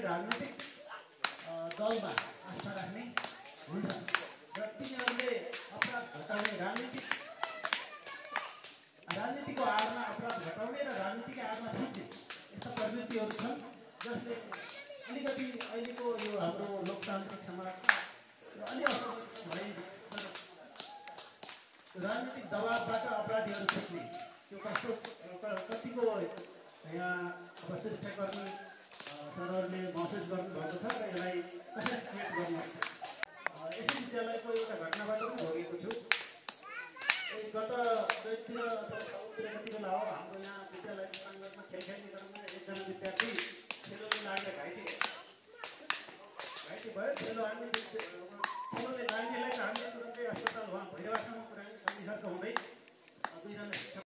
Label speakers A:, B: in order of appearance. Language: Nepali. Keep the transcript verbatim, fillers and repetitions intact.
A: राजनीतिक दलमा आस्था राख्ने हुन्छ र तिनीहरूले अपराध घटाउने राजनीतिक राजनीतिको आडमा अपराध घटाउने र राजनीतिकै आडमा छुट्ने यस्ता प्रवृत्तिहरू छन् जसले अलिकति अहिलेको यो हाम्रो लोकतान्त्रिक समाजमा अलि असर भइन्छ। राजनीतिक दबावबाट अपराधीहरू छुट्ने त्यो कस्तो कतिको यहाँ अब सुरक्षाकर्मी सरहरूले महसुस गर्नुभएको छ र यसलाई कसरी क्रिएट गर्नुहुन्छ। यसै विद्यालयको एउटा घटनाबाट पनि भोगेको छु। गत दुईतिर अथवा कति बेला हो हाम्रो यहाँ विद्यालय प्राङ्गणमा खेल खेल्ने क्रममा एकजना विद्यार्थी खेलोले लागेर घाइते घाइते भयो। खेलो हामी खेलोले लाग्नेलाई हामीले तुरन्तै अस्पताल उहाँ भैरवासम्म पुर्यायौँ। हुँदै दुईजना